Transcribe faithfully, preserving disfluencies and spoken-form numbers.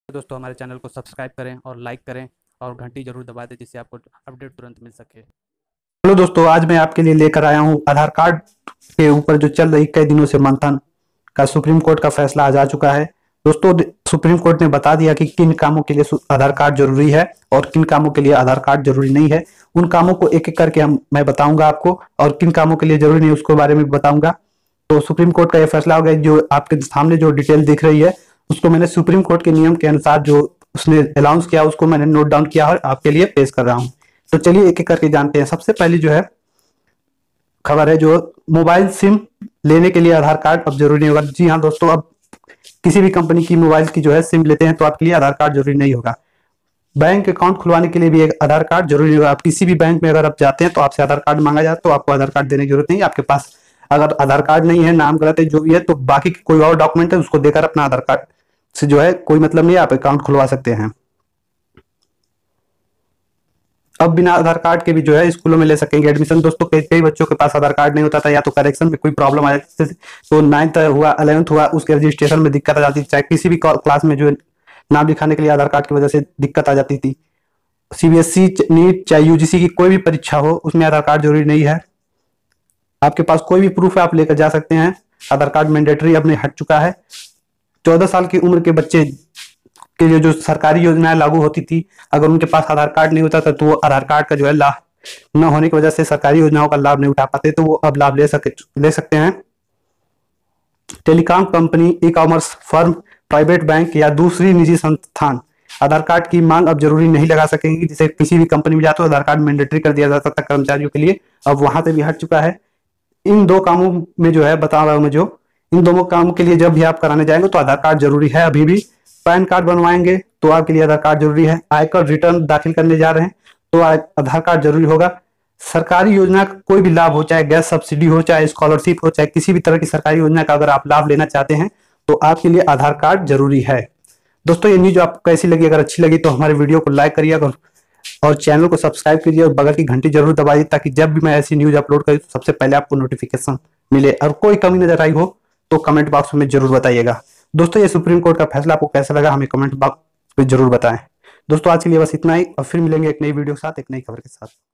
दोस्तों हमारे चैनल को सब्सक्राइब करें और लाइक करें और घंटी जरूर दबा दें जिससे आपको अपडेट तुरंत मिल सके। हेलो दोस्तों, आज मैं आपके लिए लेकर आया हूं आधार कार्ड के ऊपर जो चल रही कई दिनों से मंथन का सुप्रीम कोर्ट का फैसला आज आ चुका है। दोस्तों, सुप्रीम कोर्ट ने बता दिया कि किन कामों के लिए सु- आधार कार्ड जरूरी है और किन कामों के लिए आधार कार्ड जरूरी नहीं है। उन कामों को एक एक करके हम मैं बताऊंगा आपको, और किन कामों के लिए जरूरी नहीं उसके बारे में भी बताऊंगा। तो सुप्रीम कोर्ट का यह फैसला हो गया। जो आपके सामने जो डिटेल दिख रही है उसको मैंने सुप्रीम कोर्ट के नियम के अनुसार जो उसने अनाउंस किया उसको मैंने नोट डाउन किया और आपके लिए पेश कर रहा हूँ। तो चलिए एक एक करके जानते हैं। सबसे पहली जो है खबर है, जो मोबाइल सिम लेने के लिए आधार कार्ड अब जरूरी नहीं होगा। जी हाँ दोस्तों, अब किसी भी कंपनी की मोबाइल की जो है सिम लेते हैं तो आपके लिए आधार कार्ड जरूरी नहीं होगा। बैंक अकाउंट खुलवाने के लिए भी एक आधार कार्ड जरूरी होगा। आप किसी भी बैंक में अगर आप जाते हैं तो आपसे आधार कार्ड मांगा जाए तो आपको आधार कार्ड देने की जरूरत नहीं। आपके पास अगर आधार कार्ड नहीं है, नाम गलत है, जो भी है, तो बाकी कोई और डॉक्यूमेंट है उसको देकर अपना आधार कार्ड से जो है कोई मतलब नहीं, आप अकाउंट खुलवा सकते हैं। अब बिना आधार कार्ड के भी जो है स्कूलों में ले सकेंगे एडमिशन। दोस्तों, कई कई बच्चों के पास आधार कार्ड नहीं होता था, या तो करेक्शन में कोई प्रॉब्लम आ जाती थी, तो नाइन्थ हुआ इलेवंथ हुआ उसके रजिस्ट्रेशन में दिक्कत आ जाती थी, चाहे किसी भी क्लास में जो है नाम लिखाने के लिए आधार कार्ड की वजह से दिक्कत आ जाती थी। सीबीएसई नीट चाहे यूजीसी की कोई भी परीक्षा हो उसमें आधार कार्ड जरूरी नहीं है। आपके पास कोई भी प्रूफ है आप लेकर जा सकते हैं। आधार कार्ड मैंडेटरी अब नहीं हट चुका है। चौदह साल की उम्र के बच्चे के लिए जो सरकारी योजनाएं लागू होती थी, अगर उनके पास आधार कार्ड नहीं होता था तो वो आधार कार्ड का जो है लाभ न होने की वजह से सरकारी योजनाओं का लाभ नहीं उठा पाते, तो वो अब लाभ ले सके ले सकते हैं। Telecom company, e commerce firm, private bank या दूसरी निजी संस्थान आधार कार्ड की मांग अब जरूरी नहीं लगा सकेंगी। जैसे किसी भी कंपनी में जाते हो आधार कार्ड मैंडेटरी कर दिया जाता था कर्मचारियों के लिए, अब वहां से भी हट चुका है। इन दो कामों में जो है बता रहा हूं मैं, जो इन दोनों कामों के लिए जब भी आप कराने जाएंगे तो आधार कार्ड जरूरी है। अभी भी पैन कार्ड बनवाएंगे तो आपके लिए आधार कार्ड जरूरी है। आयकर रिटर्न दाखिल करने जा रहे हैं तो आधार कार्ड जरूरी होगा। सरकारी योजना का कोई भी लाभ हो, चाहे गैस सब्सिडी हो, चाहे स्कॉलरशिप हो, चाहे किसी भी तरह की सरकारी योजना का अगर आप लाभ लेना चाहते हैं तो आपके लिए आधार कार्ड जरूरी है। दोस्तों, ये न्यूज आपको कैसी लगी? अगर अच्छी लगी तो हमारे वीडियो को लाइक करिए और चैनल को सब्सक्राइब कीजिए और बगल की घंटी जरूर दबाइए, ताकि जब भी मैं ऐसी न्यूज अपलोड करूं तो सबसे पहले आपको नोटिफिकेशन मिले। और कोई कमी नजर आई हो तो कमेंट बॉक्स में जरूर बताइएगा। दोस्तों, ये सुप्रीम कोर्ट का फैसला आपको कैसा लगा हमें कमेंट बॉक्स में जरूर बताएं। दोस्तों, आज के लिए बस इतना ही, और फिर मिलेंगे एक नई वीडियो के साथ, एक नई खबर के साथ।